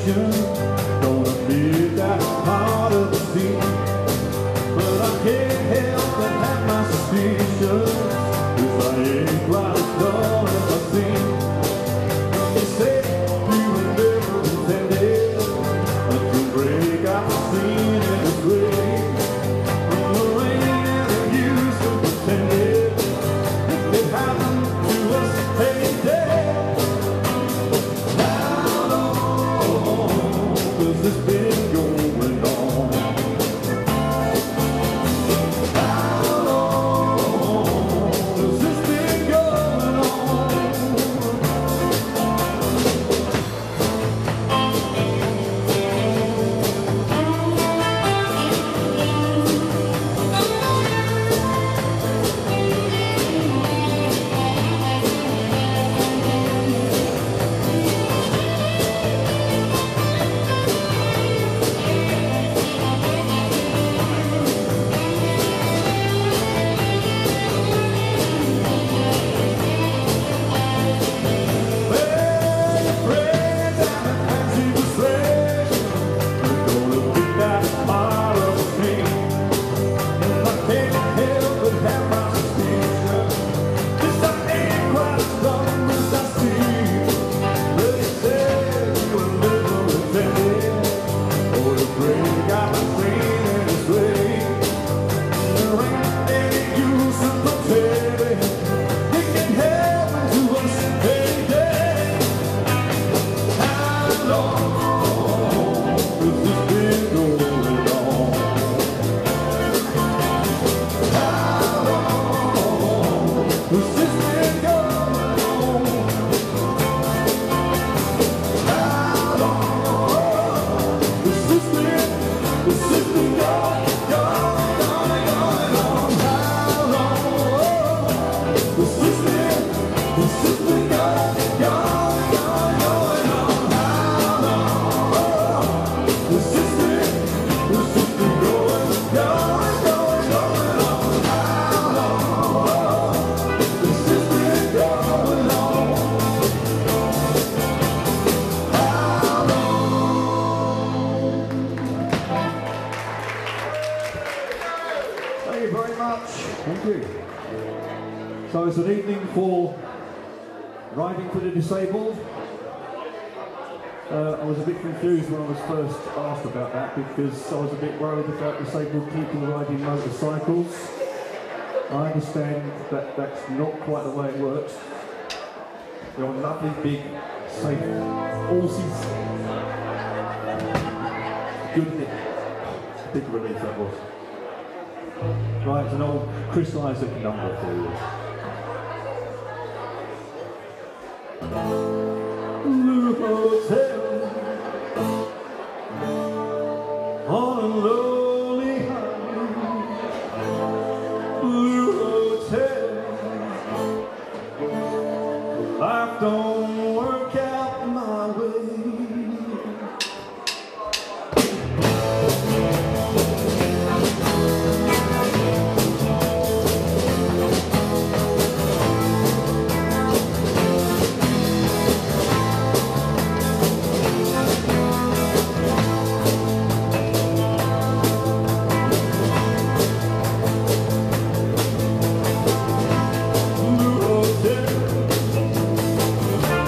station, gonna be that part of the scene. But I can't help but have my suspicions, 'cause I ain't quite as dull as I seem. You say you were never intended to break out the scene in this way. There ain't any use of pretending it happened to us any day. How long has this been going on? How long has this been going on? So it's an evening for riding for the disabled. I was a bit confused when I was first asked about that, because I was a bit worried about disabled people riding motorcycles. I understand that that's not quite the way it works. They're on lovely big safe horses. Good, big relief that was. Right, it's an old Chris Isaac number for you. Blue hotel on a lonely highway. Blue hotel, life don't work out my way. Blue hotel,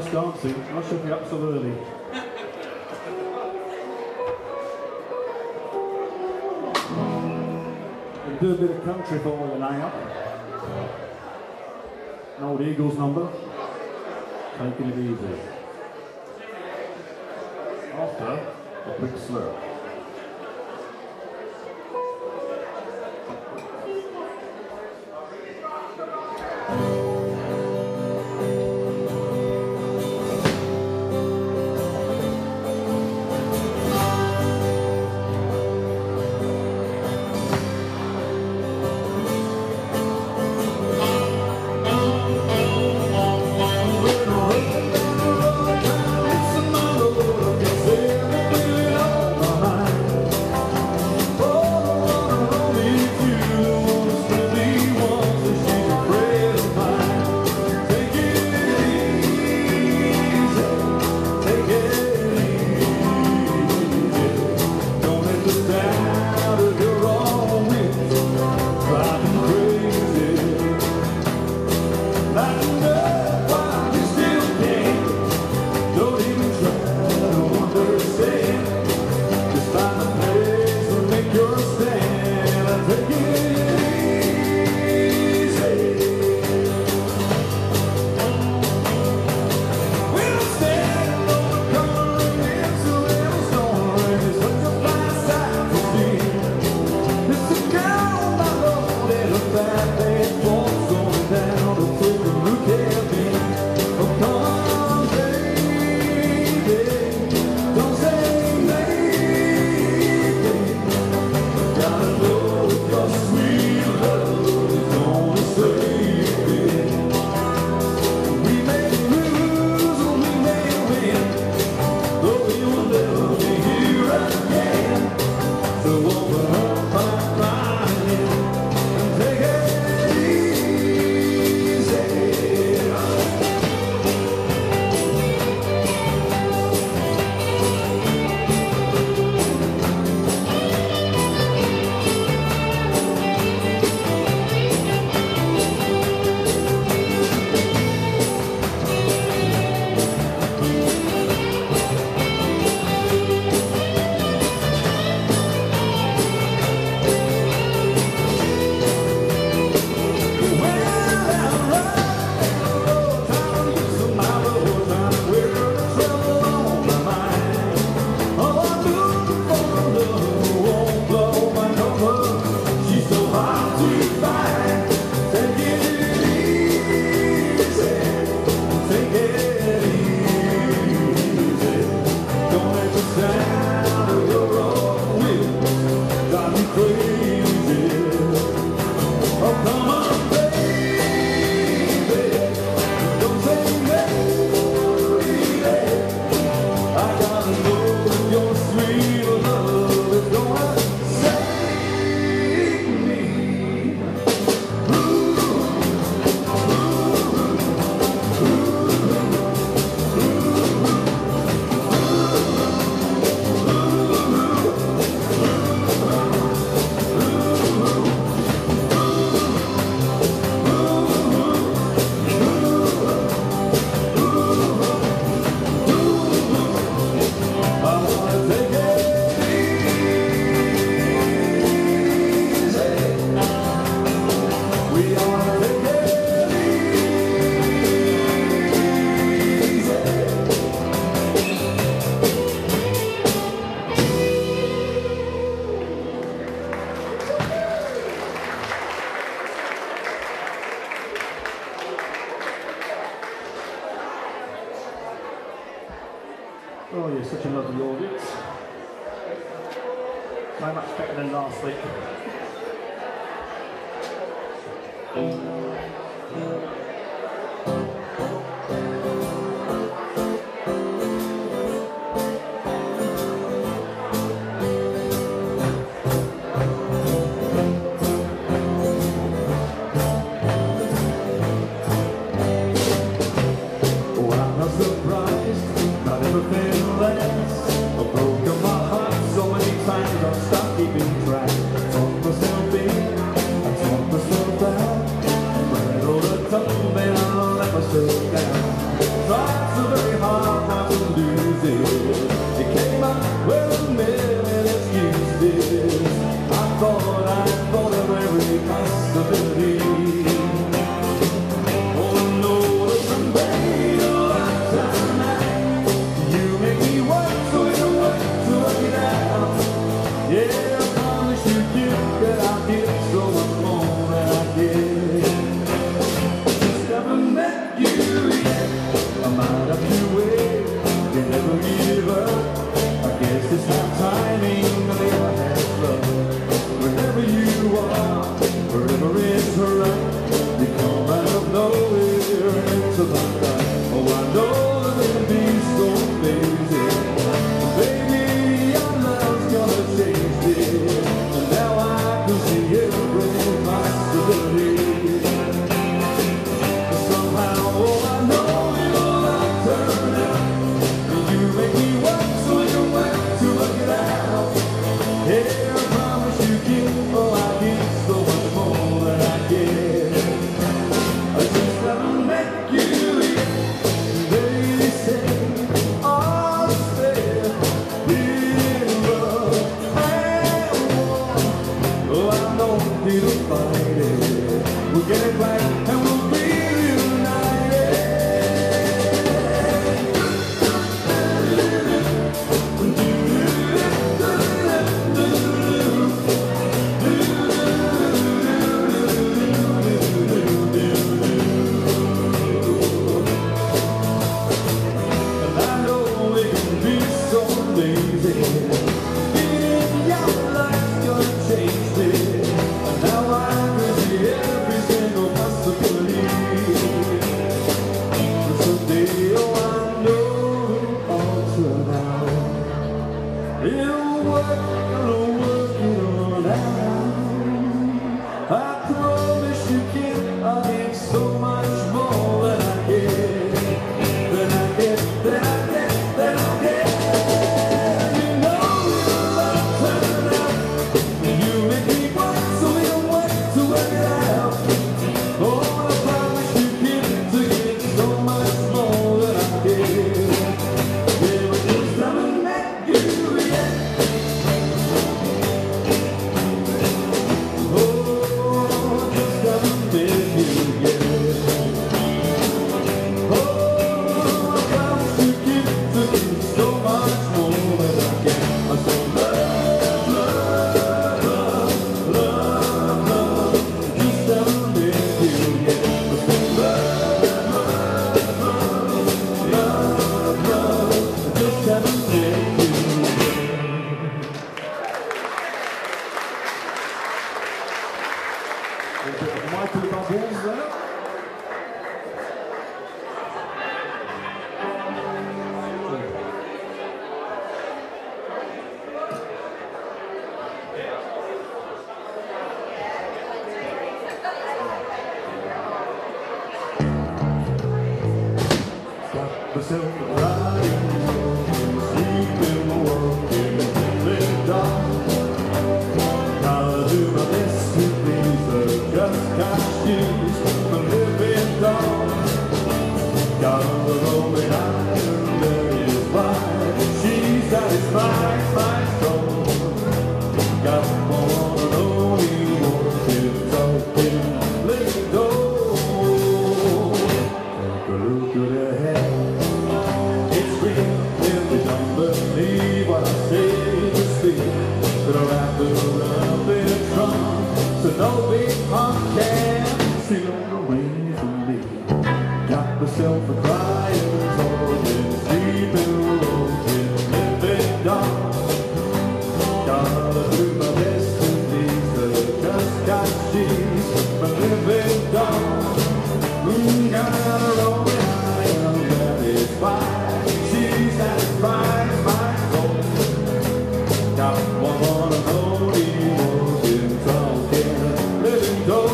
dancing. I should be up so early. We'll do a bit of country for you now. An old Eagles number. Taking it easy. After a quick slurp. Oh, you're such a lovely audience. So much better than last week. Down. Try to you give that I'll give so much more than I give. Just haven't met you yet. I might have to wait. You never give up. I guess it's not timing, but they all have love. Wherever you are, wherever it's right, you come out of nowhere into the night. Oh, I know that it'll be so crazy. Baby, your love's gonna change it. And now I can see every possibility. Somehow, oh, I know it'll all turn out. You make me work so you work to work it out. Yeah, I promise you give, oh, I give so much more than I give. I just haven't met you yet. They say, oh, stay in love and war. Oh, I know it'll fight it. We'll get it right and we'll be reunited. And I know it can be so lazy. Being your life's gonna change it. And now I can see every single possibility. And someday, oh, I know it'll all turn out. It'll work it all out. I promise you, kid, I'll give so much more than I get. Than I get, than I get, than I get. You know it'll all turn out. You make me work so we don't work to work it out. Oh, I promise you, kid, to give so much more than I get. Yeah, but just haven't met you yet. Oh, just haven't met you yet. Oh, I promise you, kid, to give so much more than I get. I said love, love, love, love, love. Just haven't met you yet. I said love, love, love, love, love. Just haven't met you yet. A bit of Michael Bubbles there. Got myself riding, sleeping, walking, living dark. Gotta do my best to please her, just got shoes, a living dog. Gotta roll it out and there is why she satisfies my soul. Got one and only walking, talking, living dog. Take a look at her head. It's real if you don't believe what I say to speak. Gonna wrap her up in a trunk so no big punk can steal her away from me. Got myself a crying, talking, sleeping, walking, living dog. Gotta do my best to please her, just got she's my living dog. Gotta roll it high, and that is why she satisfies my soul. Got one and only walking, talking, living dog.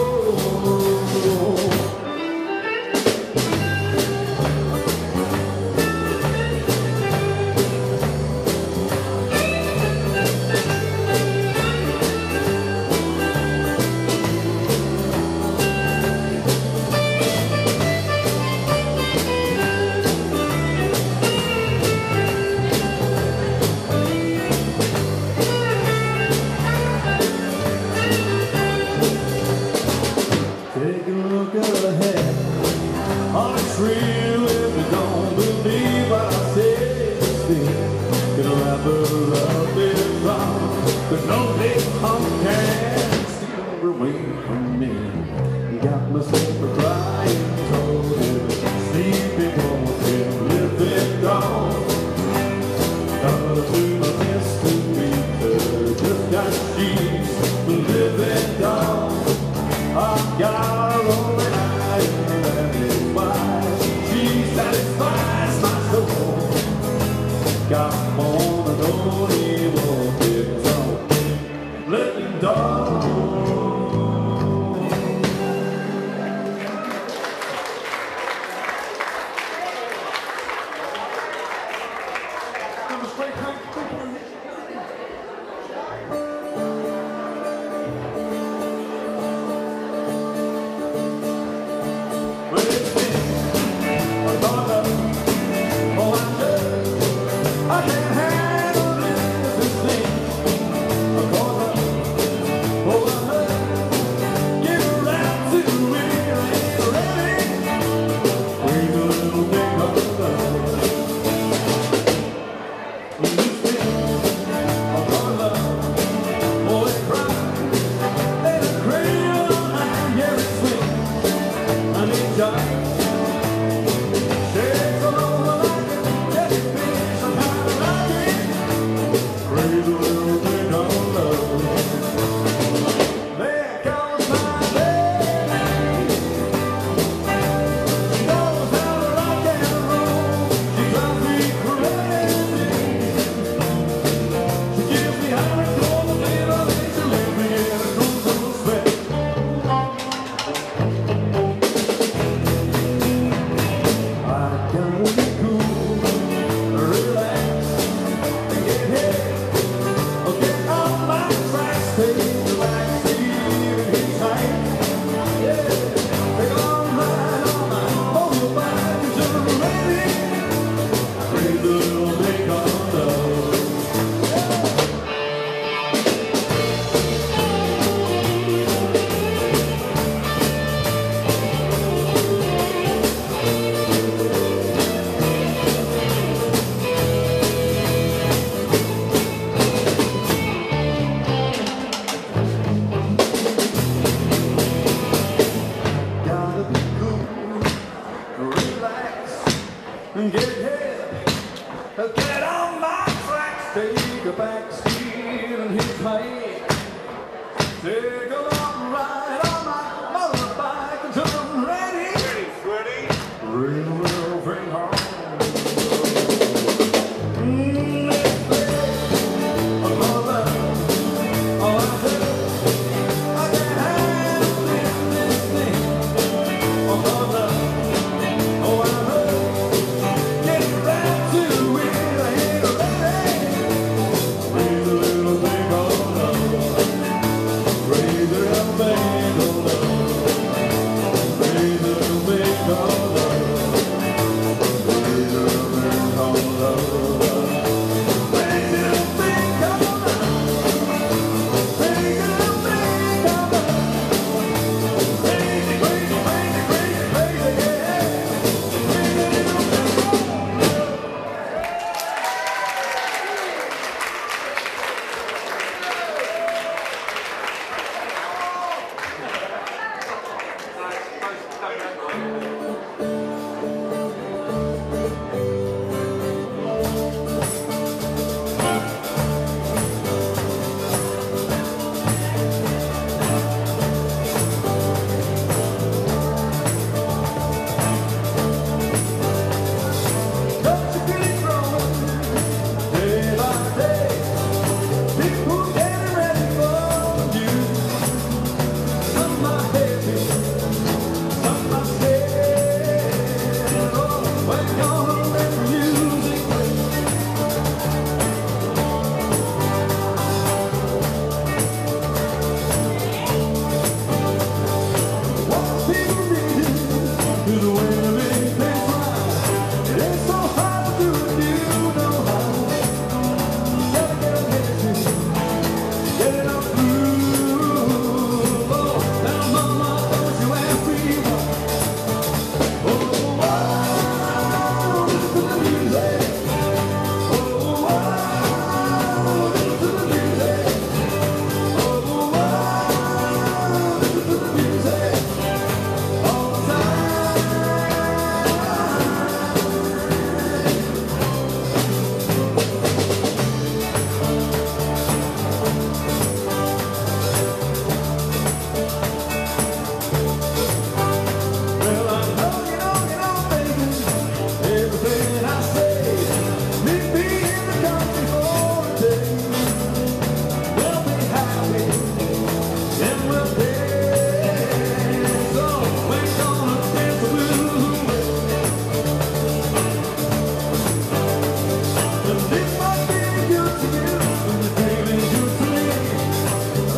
Cause no big punk can she's the living doll. I've got her only night, and that is why she satisfies my soul. Got more than old evil kids on living doll. I can't handle this thing.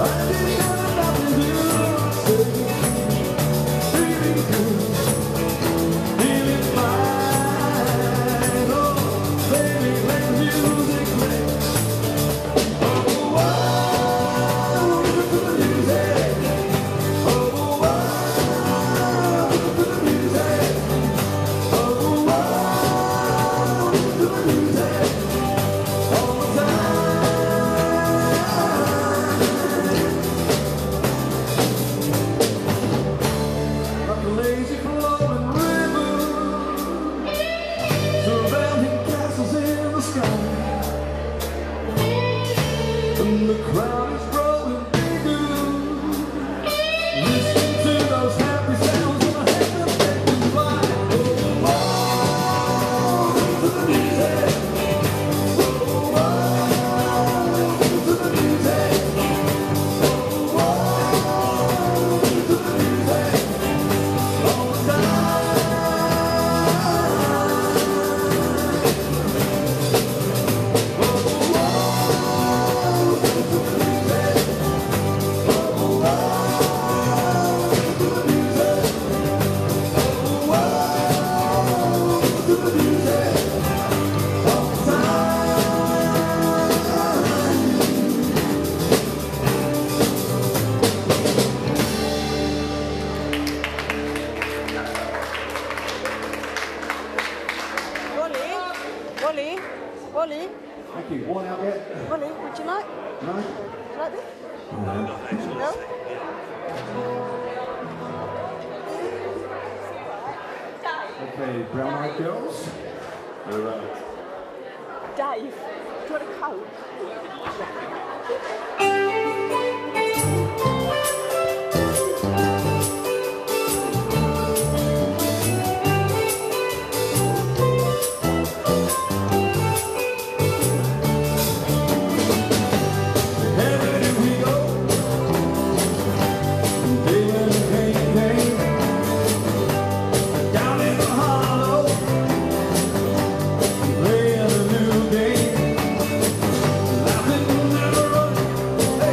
Thank you. Worn out yet? Ronnie, would you like? No? Would you like this? No? Okay, brown-eyed girls. Dave, do you want a coat? Playing a new game, laughing and never running.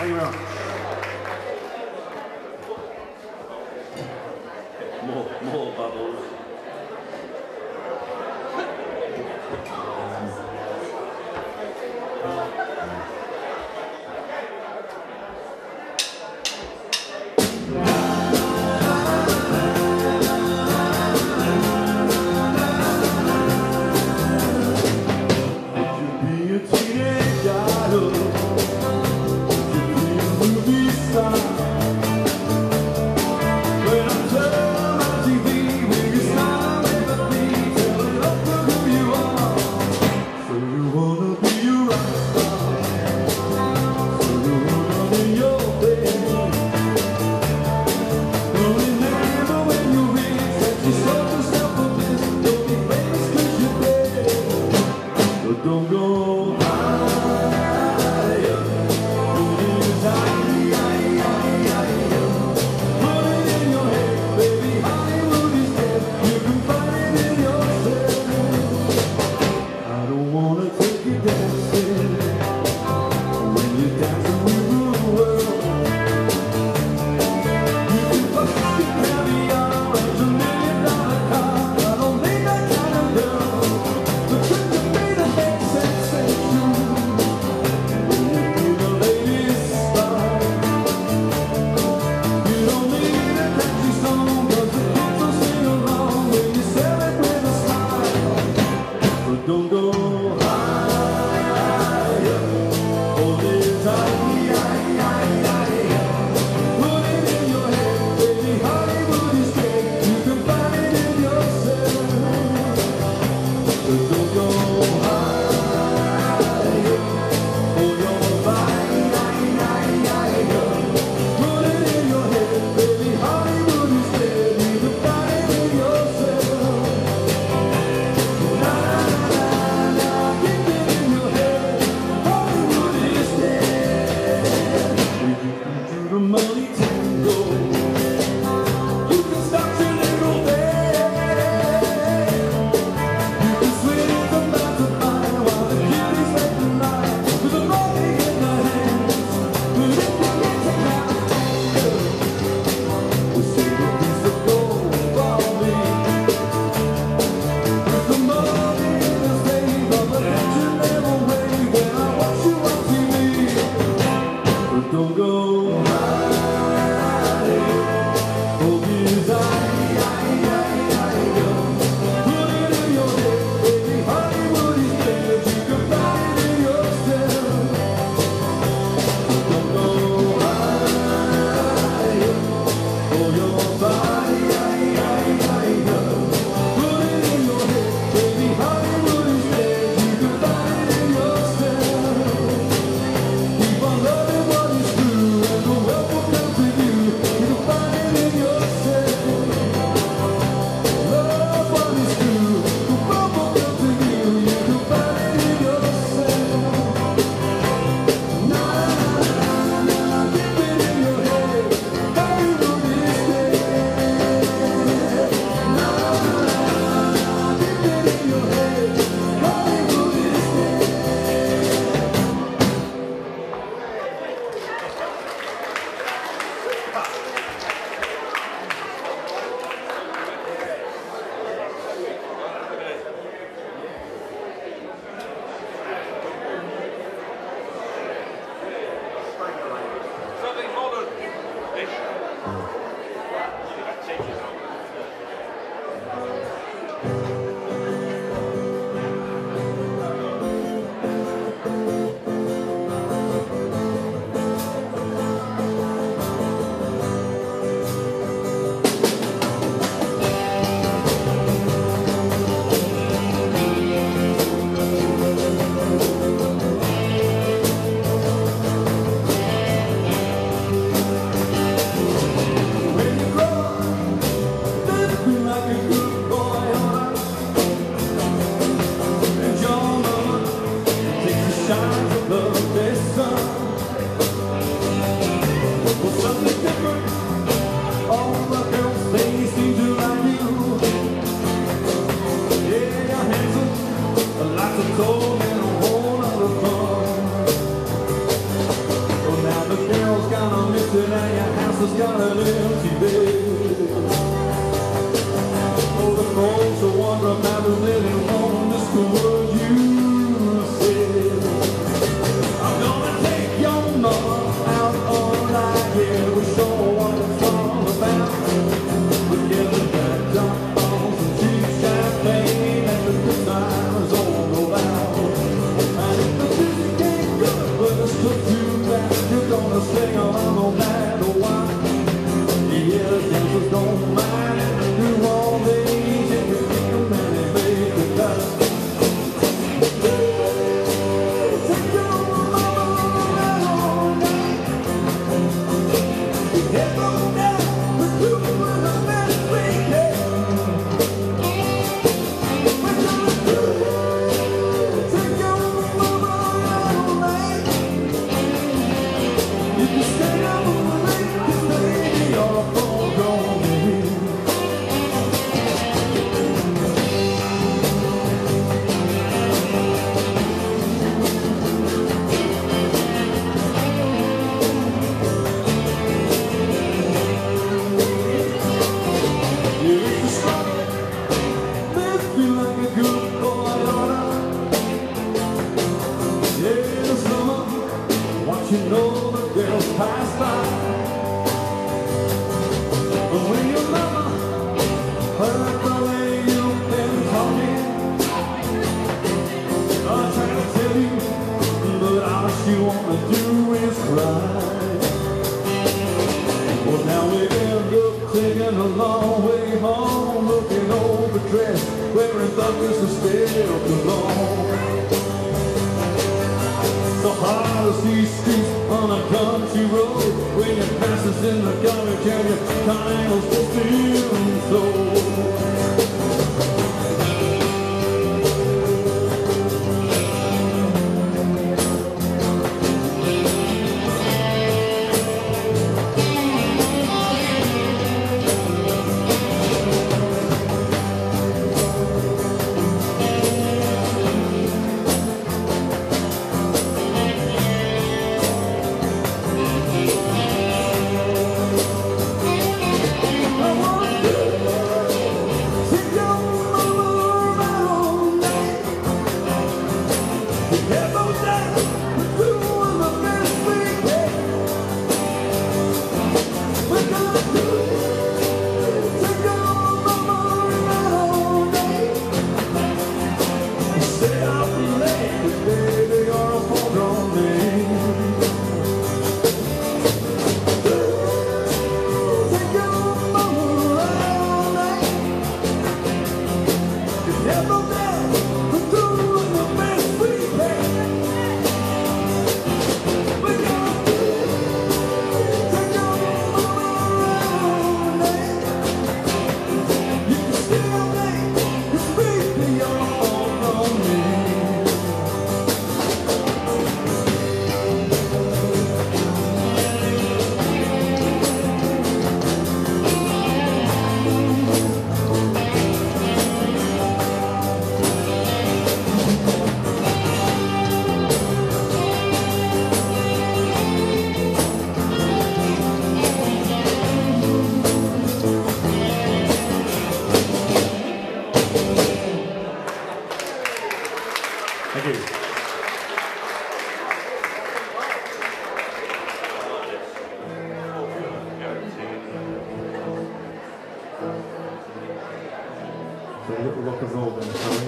Thank you very much. More bubbles. missing and your house has got an empty bed. Oh, the folks are wondering about the living on this word you said. I'm gonna take your mama out all night, yeah, we show what it's all about. We're giving back dump balls and cheap champagne and the good times all go out. And if the music ain't good, but it's still too bad, you're gonna sing along no matter what. Yeah, the dancers don't mind and do all they need and you kick them and they make the dust. Take your mama all night. Head on down, we're doing the best we can. We're gonna do it. Take your mama all night. You can stay up late, 'cause baby, you're a full-grown man. You used to struggle, live feel like a good boy, yeah, in the summer, watching all the girls pass by. But when your mama heard the way you've been talking, I try to tell you, but all she wanna do is cry. Well, now we end up taking a long way home, looking overdressed, wearing buckets to still belong. So hard as these streets on a country road, when your passes in the garbage and your titles still so. So a little rock and roll then, shall we?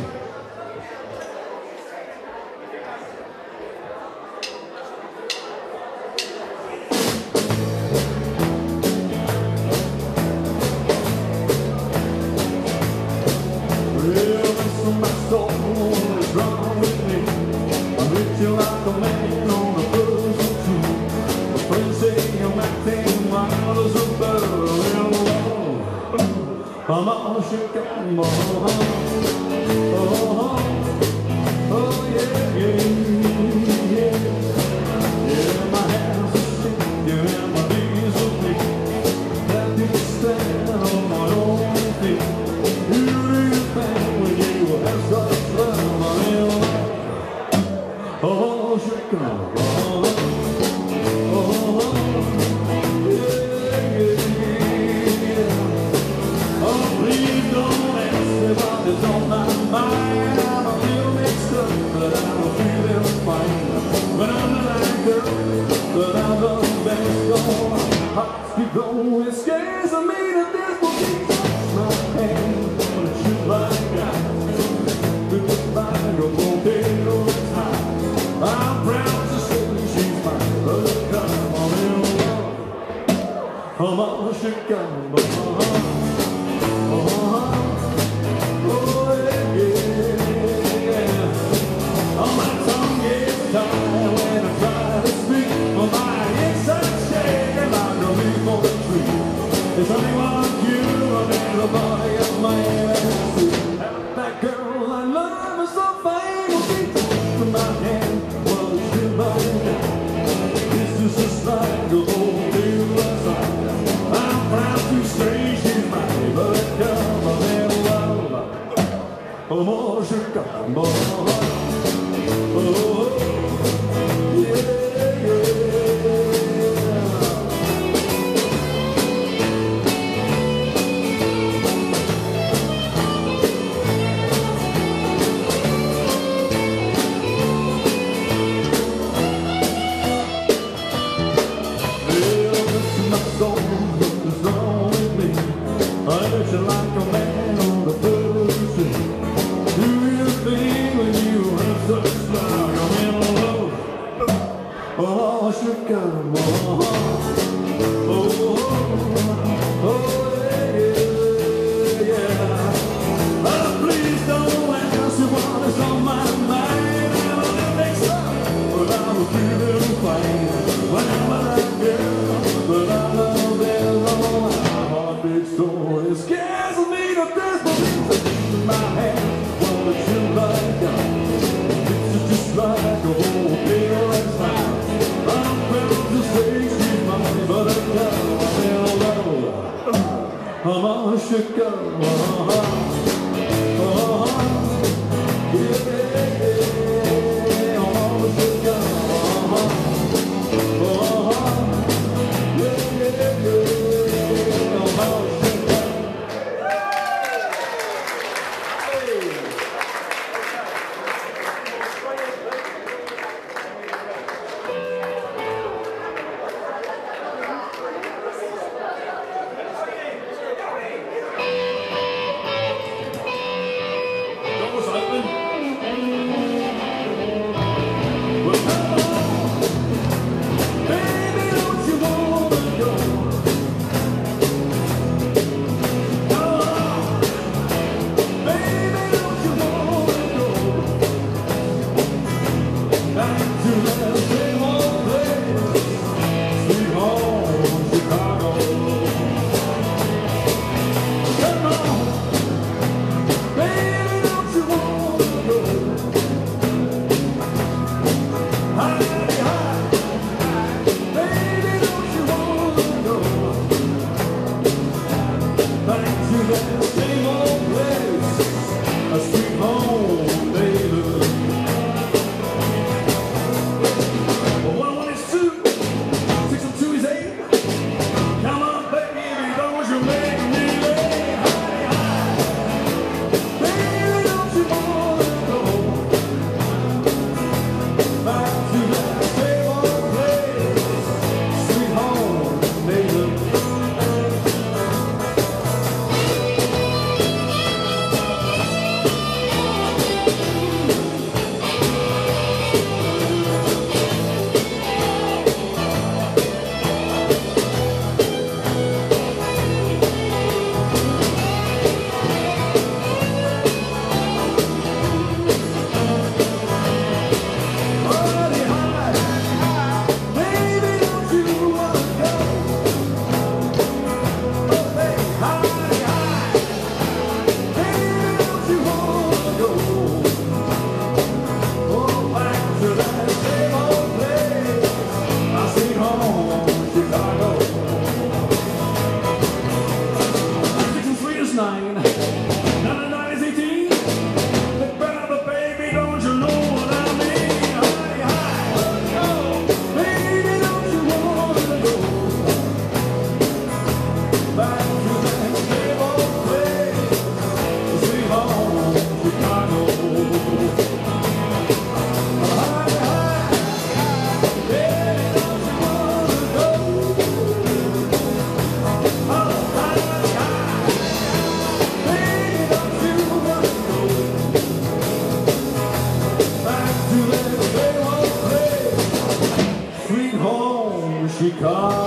it's gone, hearts keep going. It scares me that this will be my hand, but you like that. With my girl, won't be no time. I'm proud to say she's mine, but come on in love. Come on, she come on. Oh yeah. Oh, my tongue gets tired when I try to speak. Oh, my inside shake like a leaf on the tree. There's only one you and everybody else might see. That girl I love is so fine. Will be taking my hand while she lies down. This is just like a whole new life. I'm proud to say she's mine, but come on in love. Oh, more she come on.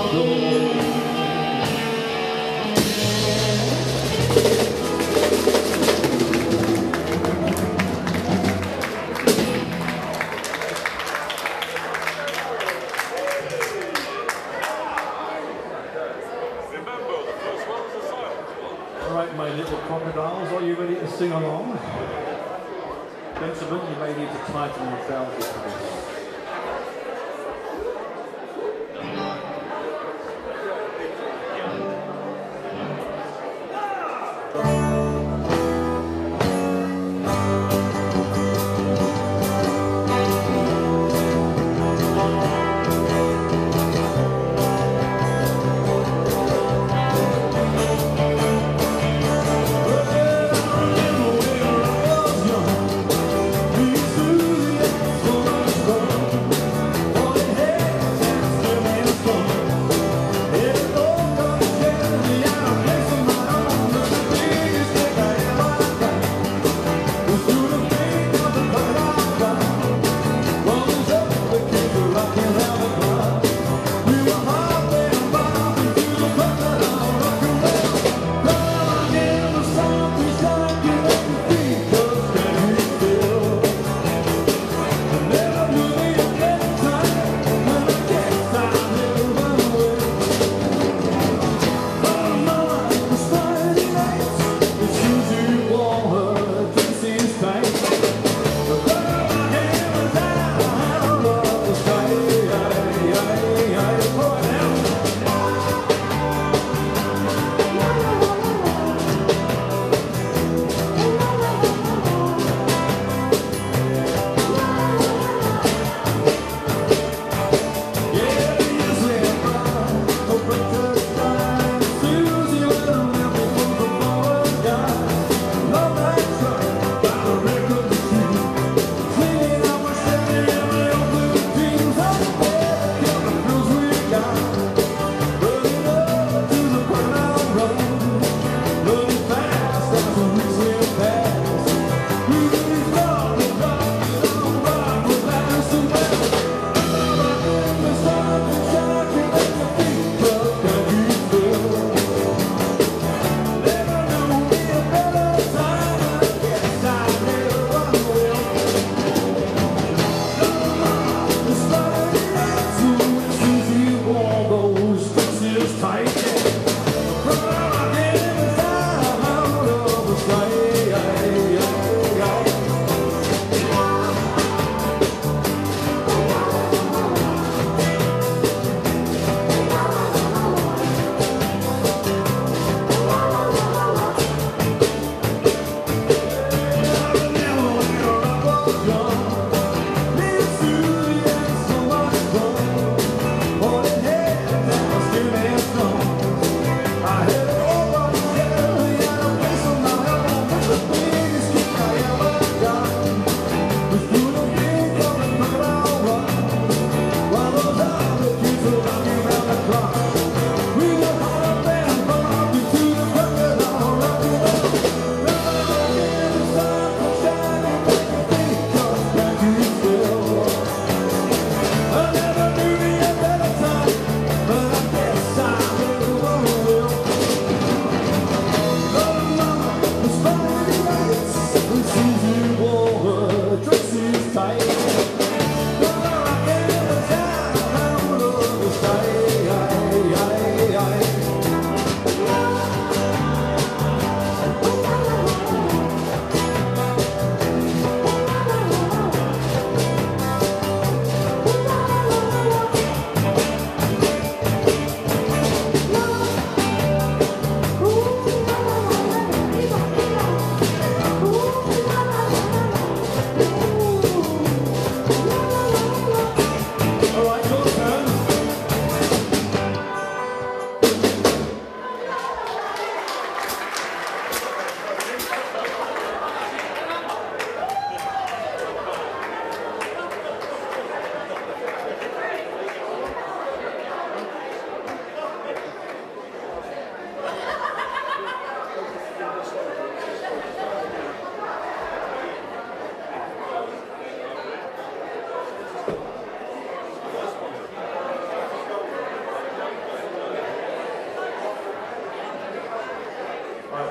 Are you ready to sing along? Gentlemen, you may need to tighten your trousers for this. Go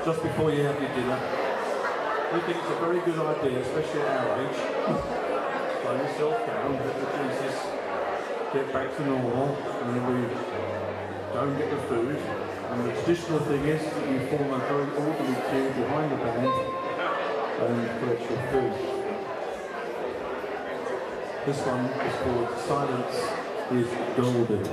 just before you have your dinner. We think it's a very good idea, especially at our age. Slow yourself down, let the juices get back to normal, and then we don't get the food. And the traditional thing is that you form a very orderly queue behind the band and collect your food. This one is called Silence is Golden.